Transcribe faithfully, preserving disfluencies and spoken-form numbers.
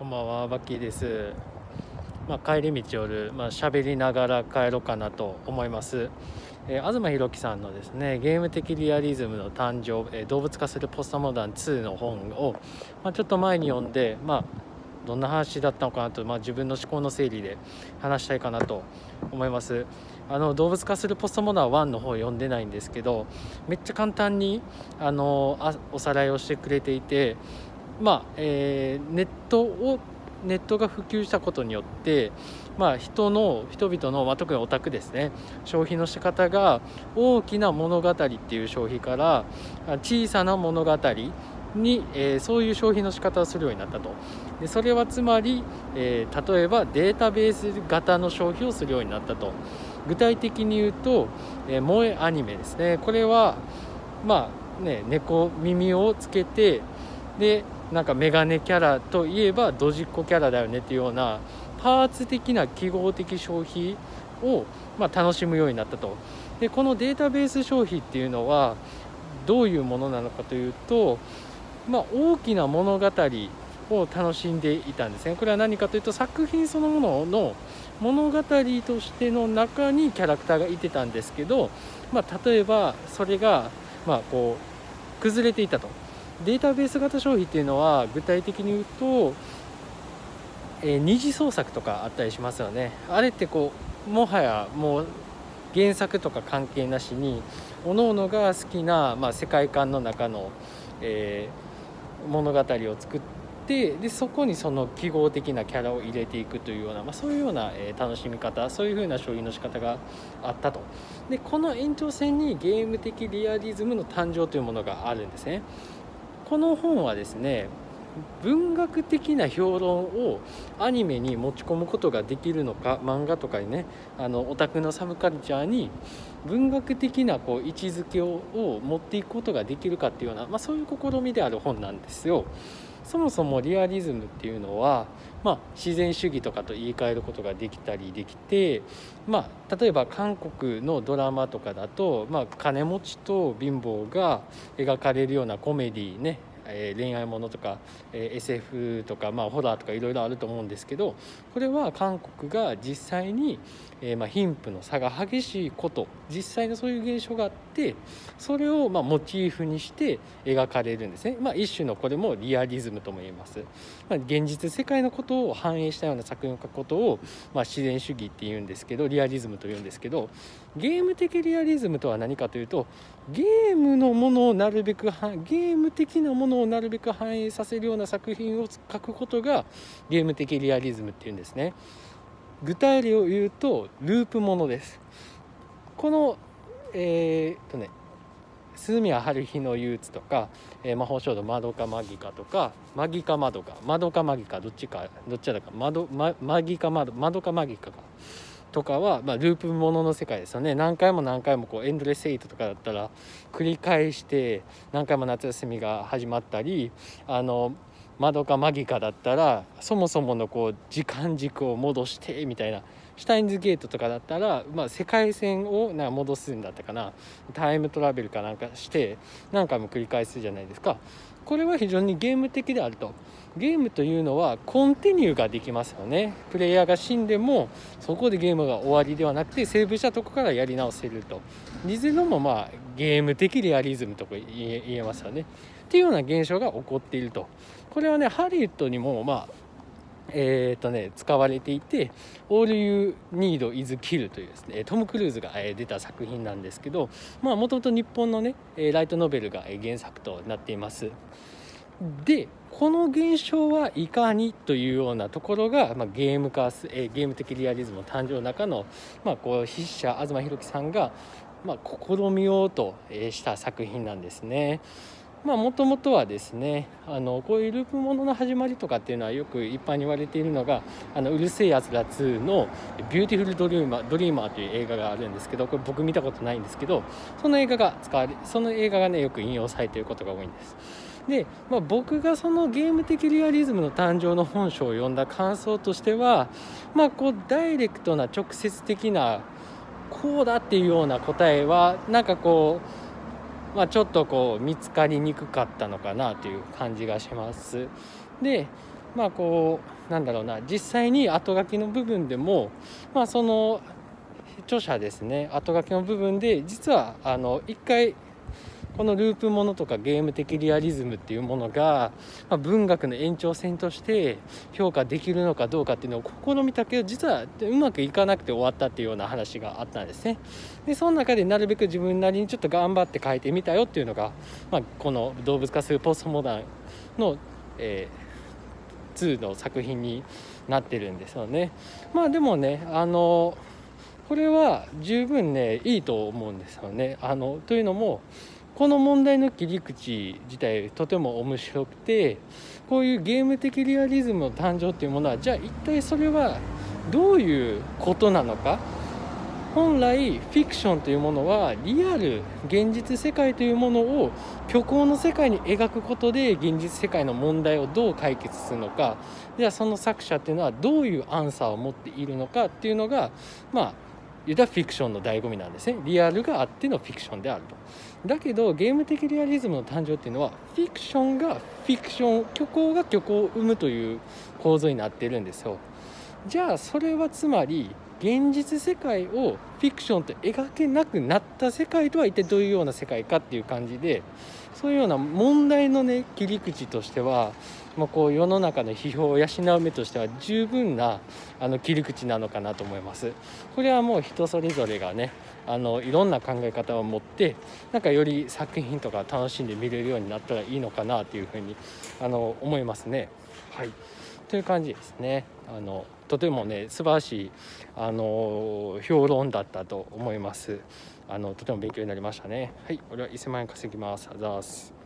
こんばんは、バッキーです。まあ、帰り道夜、まあ、喋りながら帰ろうかなと思います。えー、東博樹さんのですね、ゲーム的リアリズムの誕生、えー、動物化するポストモダンツーの本を、まあ、ちょっと前に読んで、まあ、どんな話だったのかなと、まあ、自分の思考の整理で話したいかなと思います。あの動物化するポストモダンワンの方読んでないんですけど、めっちゃ簡単にあのあおさらいをしてくれていて、まあえー、ネットをネットが普及したことによって、まあ、人の人々の、まあ、特にオタクですね、消費の仕方が大きな物語っていう消費から小さな物語に、えー、そういう消費の仕方をするようになったと。でそれはつまり、えー、例えばデータベース型の消費をするようになったと。具体的に言うと、えー、萌えアニメですね。これはまあね、猫耳をつけて、でなんかメガネキャラといえばドジっ子キャラだよねっていうようなパーツ的な記号的消費を、まあ、楽しむようになったと。でこのデータベース消費っていうのはどういうものなのかというと、まあ、大きな物語を楽しんでいたんですね。これは何かというと、作品そのものの物語としての中にキャラクターがいてたんですけど、まあ、例えばそれがまあこう崩れていたと。データベース型消費っていうのは具体的に言うと、えー、二次創作とかあったりしますよね。あれってこうもはやもう原作とか関係なしに各々が好きな、まあ、世界観の中の、えー、物語を作って、でそこにその記号的なキャラを入れていくというような、まあ、そういうような、えー、楽しみ方、そういう風な消費の仕方があったと。でこの延長線にゲーム的リアリズムの誕生というものがあるんですね。この本はですね、文学的な評論をアニメに持ち込むことができるのか、漫画とかにね、あのオタクのサブカルチャーに文学的なこう位置づけをを持っていくことができるかっていうような、まあ、そういう試みである本なんですよ。そもそもリアリズムっていうのは、まあ、自然主義とかと言い換えることができたりできて、まあ、例えば韓国のドラマとかだと、まあ、金持ちと貧乏が描かれるようなコメディね、えー、恋愛ものとか、えー、エスエフ とか、まあ、ホラーとかいろいろあると思うんですけど、これは韓国が実際に、えーまあ、貧富の差が激しいこと、実際のそういう現象があって、それをまあモチーフにして描かれるんですね。まあ、一種のこれもリアリズムとも言えます。まあ、現実世界のことを反映したような作品を描くことを、まあ、自然主義っていうんですけど、リアリズムというんですけど、ゲーム的リアリズムとは何かというと、ゲームのものをなるべくゲーム的なものをなるべく反映させるような作品を書くことがゲーム的リアリズムっていうんですね。具体例を言うとループものです。このえー、っとね鈴宮春日の憂鬱とか、えー、魔法少女まどかマギカとか、マギカまどかまどかマギカどっちかどっちだかまどまマギカまどまどかマギカかとかは、まあ、ループものの世界ですよね。何回も何回もこうエンドレスエイトとかだったら繰り返して何回も夏休みが始まったり、あのマドカマギカだったらそもそものこう時間軸を戻してみたいな、シュタインズゲートとかだったら、まあ、世界線をなんか戻すんだったかな、タイムトラベルかなんかして何回も繰り返すじゃないですか。これは非常にゲーム的であると。ゲームというのはコンティニューができますよね。プレイヤーが死んでもそこでゲームが終わりではなくて、セーブしたとこからやり直せると。リズムもまあゲーム的リアリズムとか言え、言えますよね。っていうような現象が起こっていると。これはね、ハリウッドにもまあえーとね、使われていて、 All You Need Is Kill というですね、トム・クルーズが出た作品なんですけど、もともと日本のねライトノベルが原作となっています。でこの現象はいかにというようなところが、まあ、ゲーム化す、えー、ゲーム的リアリズムの誕生の中の、まあ、こう筆者東博樹さんが、まあ、試みようとした作品なんですね。もともとはですね、あのこういうループものの始まりとかっていうのはよく一般に言われているのが、あのうるせえやつらツーのビューティフルドリーマードリーマーという映画があるんですけど、これ僕見たことないんですけど、その映画が使われその映画がねよく引用されていることが多いんです。で、まあ、僕がそのゲーム的リアリズムの誕生の本書を読んだ感想としては、まあ、こうダイレクトな直接的なこうだっていうような答えはなんかこうまあ、ちょっとこう見つかりにくかったのかなという感じがします。で、まあこなんだろうな、実際に後書きの部分でも、まあ、その著者ですね、後書きの部分で実はあの一回このループものとかゲーム的リアリズムっていうものが、まあ、文学の延長線として評価できるのかどうかっていうのを試みたけど、実はうまくいかなくて終わったっていうような話があったんですね。でその中でなるべく自分なりにちょっと頑張って書いてみたよっていうのが、まあ、この動物化するポストモダンの、えー、ツーの作品になってるんですよね。まあでもね、あのこれは十分ねいいと思うんですよね。あのというのも、この問題の切り口自体とても面白くて、こういうゲーム的リアリズムの誕生っていうものは、じゃあ一体それはどういうことなのか。本来フィクションというものはリアル現実世界というものを虚構の世界に描くことで現実世界の問題をどう解決するのか、じゃあその作者っていうのはどういうアンサーを持っているのかっていうのが、まあ言ったらフィクションの醍醐味なんですね。リアルがあってのフィクションであると。だけどゲーム的リアリズムの誕生っていうのは、フィクションがフィクション、虚構が虚構を生むという構造になってるんですよ。じゃあそれはつまり現実世界をフィクションと描けなくなった世界とは一体どういうような世界かっていう感じで、そういうような問題のね切り口としては、まあ、こう世の中の批評を養う目としては十分なあの切り口なのかなと思います。これはもう人それぞれがね、あのいろんな考え方を持ってなんかより作品とか楽しんで見れるようになったらいいのかなというふうにあの思いますね。はい、という感じですね。あのとてもね素晴らしいあの評論だったと思います。あのとても勉強になりましたね。はい、これはせんまんえん稼ぎます。あざーす。